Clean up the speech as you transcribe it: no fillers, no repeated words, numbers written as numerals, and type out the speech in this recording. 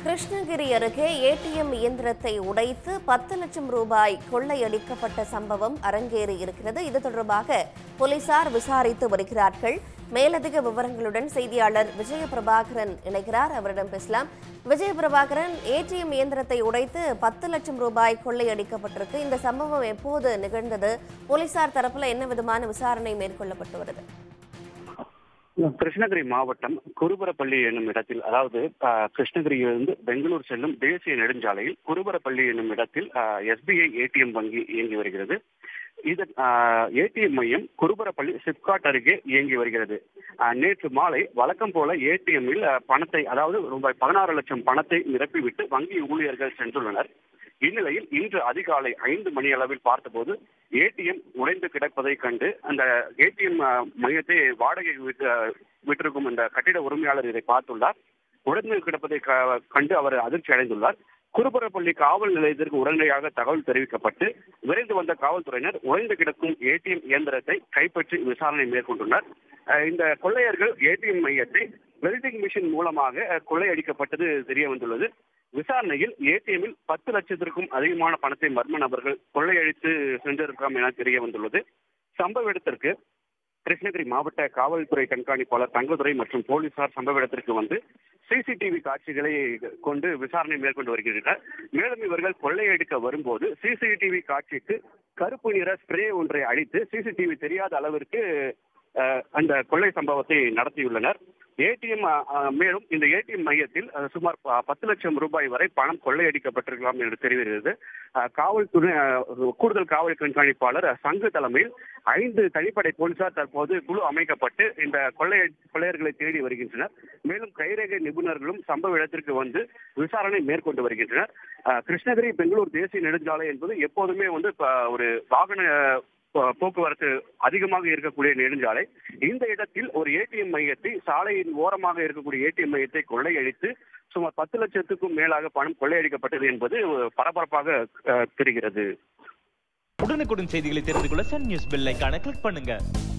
கிருஷ்ணகிரி அருகே ஏடிஎம் இயந்திரத்தை உடைத்து 10 லட்சம் ரூபாய் கொள்ளையடிக்கப்பட்ட சம்பவம் அரங்கேறி இருக்கிறது. இது தொடர்பாக போலீசார் விசாரித்து வருகிறார்கள். மேலதிக விவரங்களுடன் செய்தியாளர் விஜயபிரபாகரன் இணைகிறார். அவரிடம் பேசலாம். விஜயபிரபாகரன், ஏடிஎம் இயந்திரத்தை உடைத்து 10 லட்சம் ரூபாய் கொள்ளையடிக்கப்பட்டிருக்கு. இந்த சம்பவம் எப்போது நிகழ்ந்தது? போலீசார் தரப்புல என்ன விதமான விசாரணை மேற்கொள்ளப்பட்டு வருது? கிருஷ்ணகிரி மாவட்டம் குருபரப்பள்ளி என்னும் இடத்தில், அதாவது கிருஷ்ணகிரியிலிருந்து பெங்களூர் செல்லும் தேசிய நெடுஞ்சாலையில் குருபரப்பள்ளி என்னும் இடத்தில் SBI ஏடிஎம் வங்கி இயங்கி வருகிறது. இது ஏடிஎம் மையம் குருபரப்பள்ளி சிப்காட் அருகே இயங்கி வருகிறது. நேற்று மாலை வழக்கம் போல ஏடிஎம்மில் பணத்தை, அதாவது ரூபாய் 16 லட்சம் பணத்தை நிரப்பிவிட்டு வங்கி ஊழியர்கள் சென்றுள்ளனர். இந்நிலையில் இன்று அதிகாலை 5 மணி அளவில் பார்த்தபோது ஏடிஎம் உடைந்து கிடப்பதை கண்டு அந்த ஏடிஎம் மையத்தை வாடகை விட்டிருக்கும் இந்த கட்டிட உரிமையாளர் இதை பார்த்துள்ளார். உடைந்து கிடப்பதை கண்டு அவர் அதிர்ச்சி அடைந்துள்ளார். குருபரப்பள்ளி காவல் நிலையத்திற்கு உடனடியாக தகவல் தெரிவிக்கப்பட்டு விரைந்து வந்த காவல்துறையினர் உடைந்து கிடக்கும் ஏடிஎம் இயந்திரத்தை கைப்பற்றி விசாரணை மேற்கொண்டுள்ளனர். இந்த கொள்ளையர்கள் ஏடிஎம் மையத்தை வெல்டிங் மிஷின் மூலமாக கொள்ளையடிக்கப்பட்டது தெரிய வந்துள்ளது. விசாரணையில் ஏடிஎம்மில் 10 லட்சத்திற்கும் அதிகமான பணத்தை மர்ம நபர்கள் கொள்ளையடித்து சென்றிருக்கலாம் என தெரிய வந்துள்ளது. சம்பவ இடத்திற்கு கிருஷ்ணகிரி மாவட்ட காவல்துறை கண்காணிப்பாளர் தங்கதுரை மற்றும் போலீசார் சம்பவ இடத்திற்கு வந்து சிசிடிவி காட்சிகளை கொண்டு விசாரணை மேற்கொண்டு வருகின்றனர். மேலும் இவர்கள் கொள்ளையடிக்க வரும்போது சிசிடிவி காட்சிக்கு கருப்பு நிற ஸ்ப்ரே ஒன்றை அடித்து சிசிடிவி தெரியாத அளவிற்கு அந்த கொள்ளை சம்பவத்தை நடத்தியுள்ளனர். ஏடிஎம் மேலும் இந்த ஏடிஎம் மையத்தில் சுமார் 10 லட்சம் ரூபாய் வரை பணம் கொள்ளையடிக்கப்பட்டிருக்கலாம் என்று தெரிகிறது. காவல்துறை கூடுதல் காவல் கண்காணிப்பாளர் சங்கு தலைமையில் 5 தனிப்படை போலீசார் தற்போது குழு அமைக்கப்பட்டு இந்த கொள்ளையர்களை தேடி வருகின்றனர். மேலும் கைரேகை நிபுணர்களும் சம்பவ இடத்திற்கு வந்து விசாரணை மேற்கொண்டு வருகின்றனர். கிருஷ்ணகிரி பெங்களூர் தேசிய நெடுஞ்சாலை என்பது எப்போதுமே ஒரு வாகன போக்குவரத்து அதிகமாக இருக்கக்கூடிய நெடுஞ்சாலை. இந்த இடத்தில் ஒரு ஏடிஎம் மையத்தை, சாலையின் ஓரமாக இருக்கக்கூடிய ஏடிஎம் மையத்தை கொள்ளையடித்து சுமார் 10 லட்சத்துக்கும் மேலாக பணம் கொள்ளையடிக்கப்பட்டது என்பது பரபரப்பாக தெரிகிறது. உடனுக்குடன் செய்திகளை தெரிந்து கொள்ள சன் நியூஸ் பெல் ஐகானை கிளிக் பண்ணுங்க.